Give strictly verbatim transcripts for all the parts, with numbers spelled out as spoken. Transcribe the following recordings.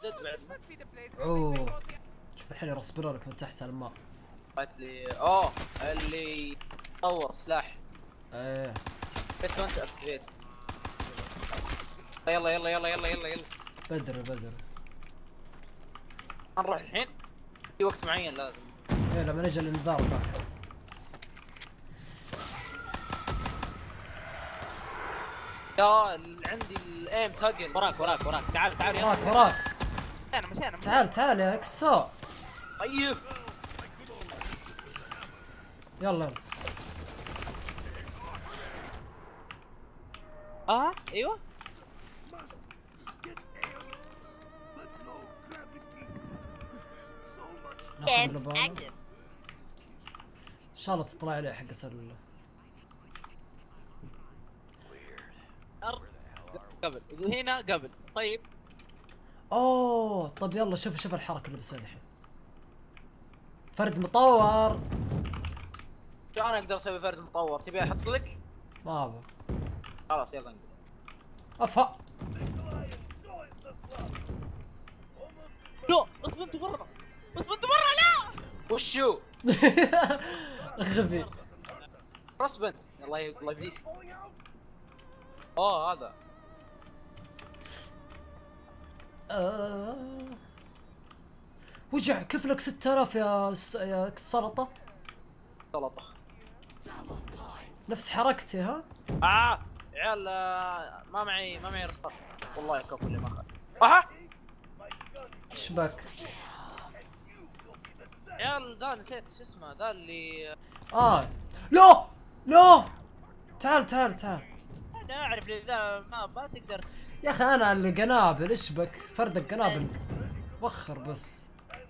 اوه شوف الحين يرسبروا لك من تحت الماء. اللي اوه اللي طور سلاح. ايه بس وانت اكتيفيت. يلا يلا يلا يلا يلا يلا بدر بدر. نروح الحين في وقت معين لازم. ايه لما نجي الانذار ذاك. يا عندي الايم تاجل. وراك وراك وراك. تعال تعال يلا. وراك وراك. مشينا مشينا. تعال تعال يا اكسو. طيب يلا يلا. اه ايوه. ناخذ لبان. ان شاء الله تطلع عليه حق ال قبل وهنا قبل. طيب اوه طيب يلا شوف شوف الحركه اللي بسويها الحين. فرد مطور. شو انا اقدر اسوي فرد مطور؟ تبي احط لك؟ ما ابغى. خلاص يلا نقول. افا. لا اصبر انت برا. اصبر انت برا. لا وشو؟ غبي. رسبنت. الله ي... الله يبليسك. اوه هذا. آه. وجع كيف لك ستة آلاف يا س... يا سلطة؟ سلطة. نفس حركتي ها؟ اه عيال آه ما معي ما معي رصاص. والله الكفو اللي ما اخذ. اها ايش بك؟ عيال ذا نسيت شو اسمه ذا اللي اه لا لا تعال تعال تعال. انا اعرف اذا ما ما تقدر. يا اخي انا اللي قنابل ايش بك؟ فردك قنابل. وخر بس.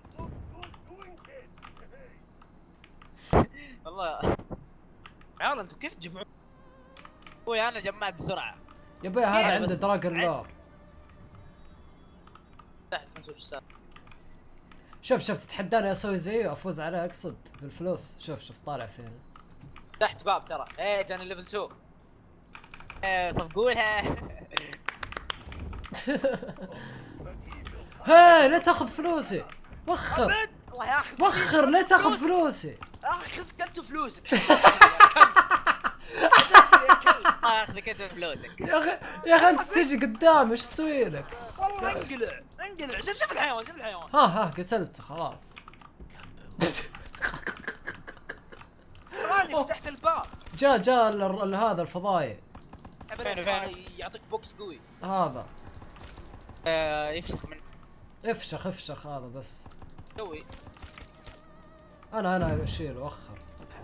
والله عيال انتم كيف تجمعون؟ اخوي انا جمعت بسرعه. يا بي هذا عنده دراجون لور. تحت نشوف ايش صار. شوف شوف تتحداني اسوي زيه افوز عليه اقصد بالفلوس. شوف شوف طالع فين. تحت باب ترى. ايه جاني ليفل اثنين. ايه صفقولها. هاي لا تاخذ فلوسي. وخر الله ياخذ وخر لا تاخذ فلوسي. اخذ كنت فلوسك. ما اخذك انت فلوسك. يا اخي يا اخي انت تجي قدام ايش تسوي لك؟ والله انقلع انقلع. شوف شوف الحيوان شوف الحيوان. ها ها قتلت خلاص. راني فتحت الباب. جاء جاء ال- ال- هذا الفضايح. فين فين؟ يعطيك بوكس قوي. هذا آه يفشخ من. افشخ افشخ هذا بس. سوي انا انا اشيل وخر.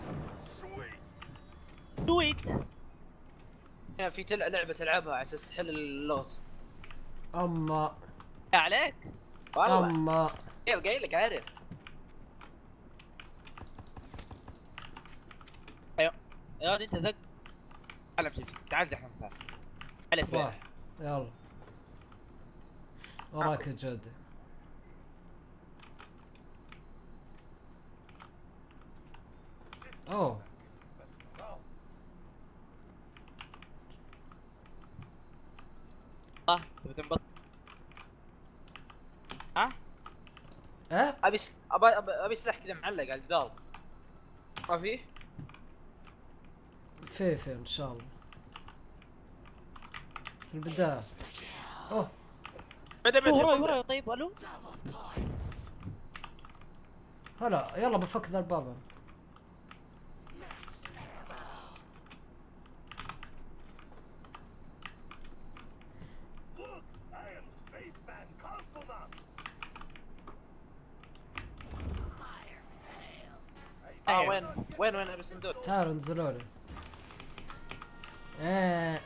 سويت. هنا في تل... لعبه تلعبها على اساس تحل اللغز. اما عليك. والله اما كيف قايل لك عارف. ايوه يا ولد انت زق. تعال امشي تعال زحمه تعال. على اسبوع. راح يلا وراك يا جدي. اوه اه تبي تنبسط. ها؟ ايه ابي س... ابي ابي, أبي سلاح كذا معلق على الجدار. ما فيه؟ في في ان شاء الله في البداية. اوه بدا بدا وراي وراي. طيب الو. هلا يلا بفك ذا الباب أنا. اه وين وين وين ابي صندوق. تعالوا انزلوا لي. ايه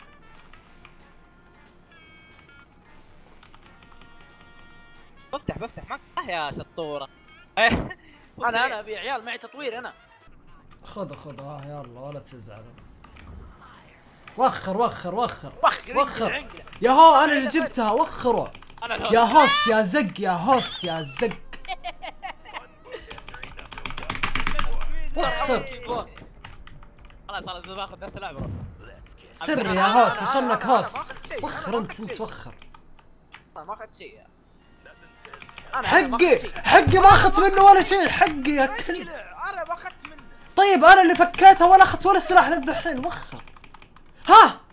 بفتح بفتح معك. اه يا شطوره. انا انا ابي عيال معي تطوير انا. خذ خذ اه يلا ولا تزعل. وخر وخر وخر وخر وخر. انقلع. يا هو انا اللي جبتها وخروا. انا يا هوست يا زق يا هوست يا زق. وخر خلاص خلاص باخذ نفس اللعبه. سري يا هوست عشانك هوست. وخر انت انت وخر. ما اخذت شيء. انا حقي حقي ما اخذت منه ولا شيء، حقي يا كلب. انا ما اخذت منه. طيب انا اللي فكيته ولا اخذت ولا سلاح للدحين، وخر. ها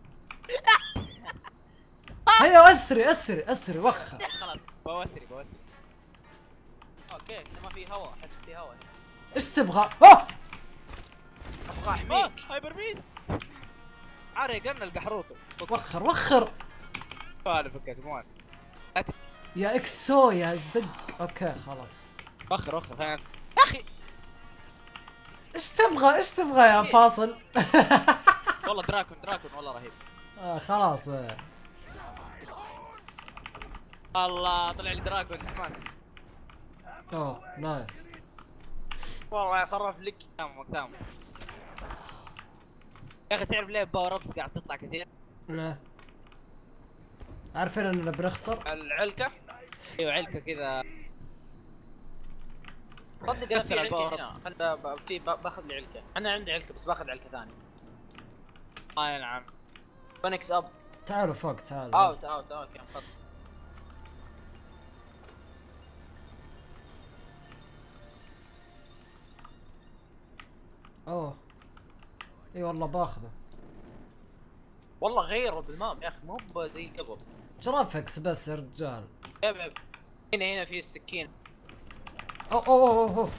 هيا اسري اسري اسري وخر. خلاص بوسري بوسري. اوكي كذا ما في هواء، احس في هواء. ايش تبغى؟ اوه ابغى احميك. هايبر بيست. عاري قلنا القحروطه. وخر وخر انا فكيت موان. يا اكسو يا زق. اوكي خلاص. وخر وخر خلينا. يا اخي ايش تبغى ايش تبغى يا فاصل؟ والله دراكون دراكون والله رهيب. آه خلاص. آه. الله طلع لي دراكون كمان. اوه نايس. والله يصرف لك. تمام تمام. يا اخي تعرف ليه باور ابس قاعد تطلع كثير؟ لا عارفين اننا بنخسر. العلكه. ايوه علكه كذا. صدق انا في علكه هنا، خل ب- في ب- باخذ لي علكه. انا عندي علكه بس باخذ علكه ثانيه. اه نعم. فونكس اب. تعالوا فوق تعالوا. اوت اوت اوكي انفضل. اوه اي والله باخذه. والله غيره بالماب يا اخي، مو ب- زي قبل. جرافكس بس يا رجال. يب يب. هنا هنا في السكين. اوه اوه اوه اوه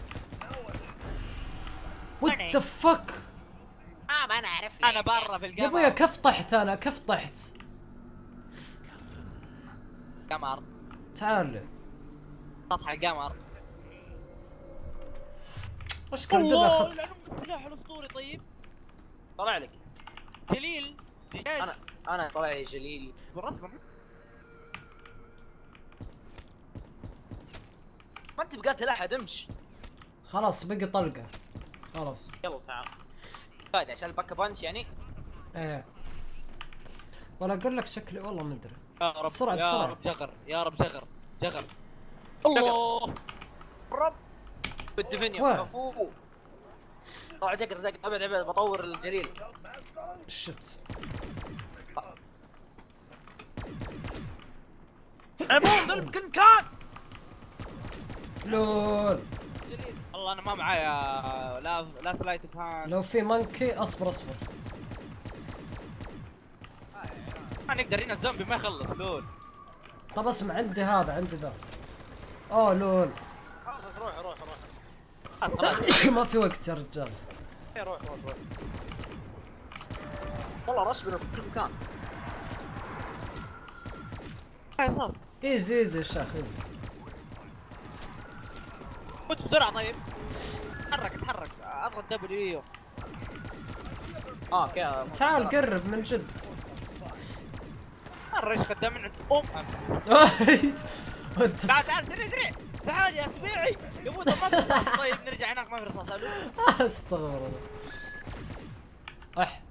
وات ذا فك. اه ما نعرف. انا برا في يا القمر. ابويا كيف طحت انا كيف طحت؟ قمر. تعال لي. سطح القمر. وش كان دبي الله اخذت؟ لانه السلاح الاسطوري. طيب طلع لك. جليل. انا انا طلع لي جليل بالرسم. ما انت بقاتل احد امش. خلاص بقي طلقه خلاص. يلا تعال. فادي عشان الباك بانش يعني. ايه ولا اقول لك شكلي والله ما ادري. يا رب بسرعة، يا بسرعة. رب جغر يا رب جغر جغر. الله رب بالدفنيا. وين؟ اوه طلع جقر زق. ابعد ابعد بطور الجليل. شت عموم بالكن كان. لول. جليل. الله انا ما معايا لا لا سلايت اوف هاند. لو في مانكي اصبر اصبر. ما نقدر هنا الزومبي ما يخلص لول. طب اسمع عندي هذا عندي ذا. اوه لول. خلاص روح روح روح. خلاص خلاص. ما في وقت يا رجال. إيه، روح روح روح. والله رسبنا في كل مكان. هاي صار. ايزي ايزي يا شيخ ايزي. فوت بسرعه طيب. تحرك تحرك اضغط دبليو. اه اوكي. تعال قرب من جد. الريش خدام من عند ام. تعال تعال سريع سريع. تعال يا سبيعي يا ابو ما في رصاص. طيب نرجع هناك ما في رصاص. استغفر الله. اح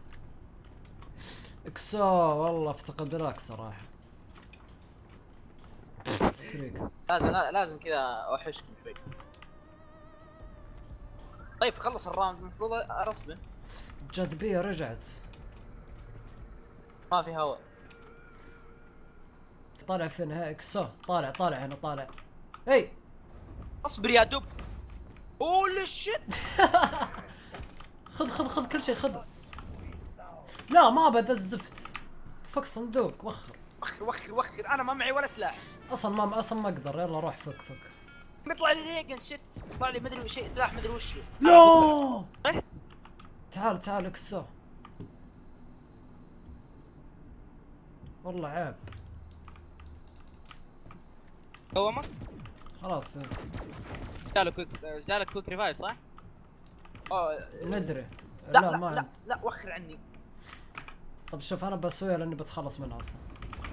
اكسو والله افتقدناك صراحه. تسريك. لازم لازم كذا اوحشكم شوي. طيب خلص الراوند المفروض ارسبن. الجاذبيه رجعت. ما في هواء. طالع فين ها اكسو؟ طالع طالع هنا طالع. اي اصبر يا دب. هولي شيت. خذ خذ خذ كل شيء خذ. لا ما ابى ذا الزفت. فك صندوق وخر. وخر وخر وخر. انا ما معي ولا سلاح. اصلا ما اصلا ما اقدر. يلا روح فك فك. بيطلع لي ريجن شيت. يطلع لي مدري شيء سلاح مدري وش هو. لا تعال تعال اكسو. والله عيب. قومك. خلاص جالك كويك جالك كويك ريفايف صح؟ اه ندري. لا لا, لا ما لا, عندي. لا وخر عني. طب شوف انا بسويها لاني بتخلص منها اصلا.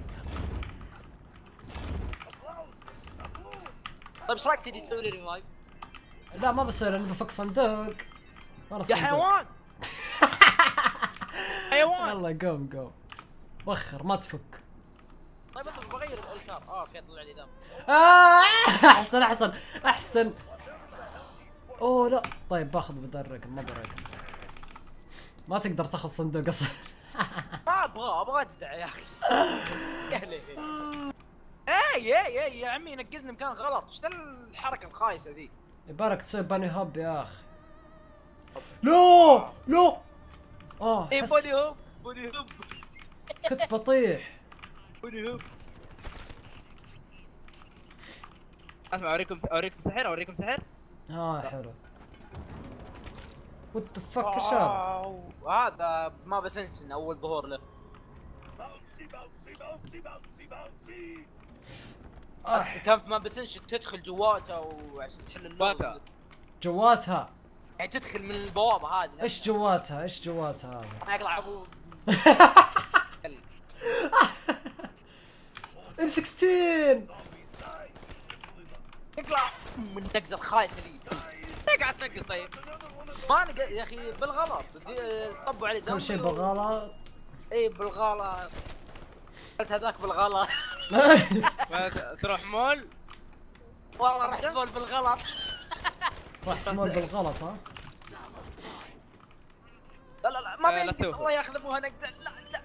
طيب ايش رايك تجي تسوي لي ريفايف؟ لا ما بسوي لاني بفك صندوق. ورا يا الصندوق. حيوان. حيوان. يلا قوم قوم. وخر ما تفك. طيب بس بغير الالكار. اه اوكي طلع لي دم. آه احسن احسن احسن. اوه لا طيب باخذ بدل الرقم ما برقم. ما تقدر تاخذ صندوق اصلا. ما ابغى ابغى اجدع يا اخي. يا ليه. اي اي اي اي يا عمي نقزني مكان غلط، ايش ذا الحركه الخايسه ذي؟ يبارك تسوي باني هاب يا اخي. لا لا اه اي حس بودي هوب بودي هوب كنت بطيح. بودي هوب. اسمع اوريكم اوريكم سحر اوريكم سحر. اه حلو. وات ذا فك ايش هذا؟ واو، هذا ما بسنسن اول ظهور له. آه. كان في ما بسنشن تدخل جواته وعشان تحل اللغز. جواتها. جواتها يعني تدخل من البوابه هذه. ايش جواتها ايش جواتها هذا؟ ما يقلع ابو ام ستاشر يقلع من النقزه الخايسه ذي. قاعد تنقل طيب. ما نق... يا اخي بالغلط دي- طبوا عليه كل شيء زومبي و- بالغلط. اي بالغلط. قلت هذاك بالغلط. ما ت- تروح مول. والله رحت بول بالغلط. رحت مول بالغلط ها؟ لا لا لا ما آه، لا بينقص. توقف. الله ياخذ ابوها نقزه. لا لا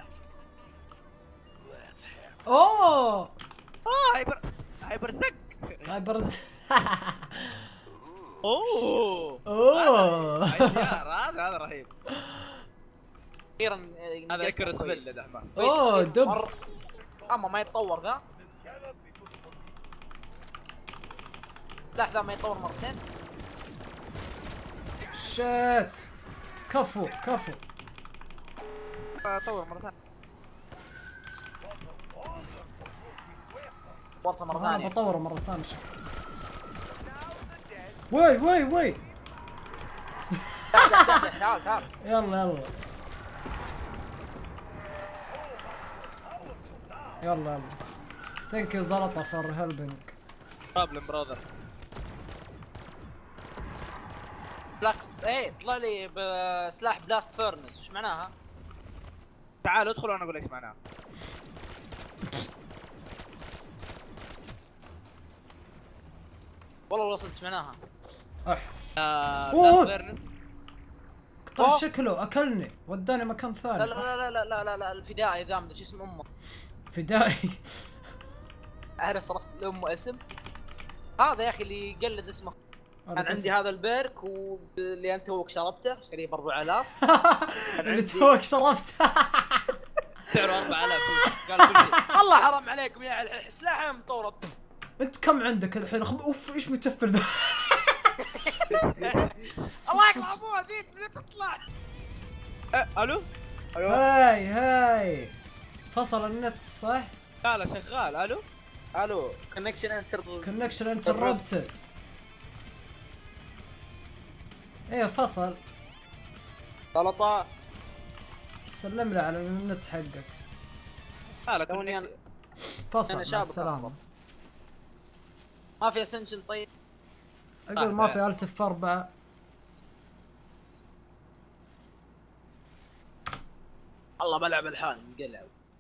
اوه اه هايبر هايبر زق. هاي برز. اوه اوه عيار هذا هذا رهيب. اخيرا هذا اكرس بل دحمه. اوه دب. اما ما يتطور ذا. لا ذا ما يتطور مرتين. شيت كفو كفو. طور مره ثانيه. طورته مره انا ثانيه. بطوره مرة ثانية شكله. وي وي وي تعال تعال. يلا يلا يلا يلا. ثانك يو زلطة فور هيلبينج. بروبلم براذر. بلاك ايه طلع لي بسلاح بلاست فيرنس، ايش معناها؟ تعال ادخل وانا اقول لك ايش معناها. والله وصلت ايش معناها. اح آه أوه. بلاست فيرنس. طيب شكله اكلني وداني مكان لا ثاني. لا لا لا لا لا لا الفدائي ذا مدري شو اسم امه. فدائي. انا صرفت لامه اسم. هذا يا اخي اللي يقلد اسمه. كان عندي هذا البيرك واللي انت توك شربته شريه ب أربعة آلاف. اللي عندي- توك شربت. سعره أربعة آلاف قال كل شيء. والله حرام عليكم يا عيال سلاحه مطوره. انت كم عندك الحين؟ خب... اوف ايش متفل ذا. الله يقلع ابوها ذي بدها تطلع. أه، الو. هاي هاي فصل النت صح؟ لا لا شغال. الو. الو كونكشن انتر. كونكشن انتربتد. ايه فصل. سلطه. سلم لي على النت حقك. لا لا توني انا فصل أنا مع شابك السلامة. أصلاً. ما في اسنشن طيب. اقول ما في التف أربعة. الله بلعب الحال مقلع.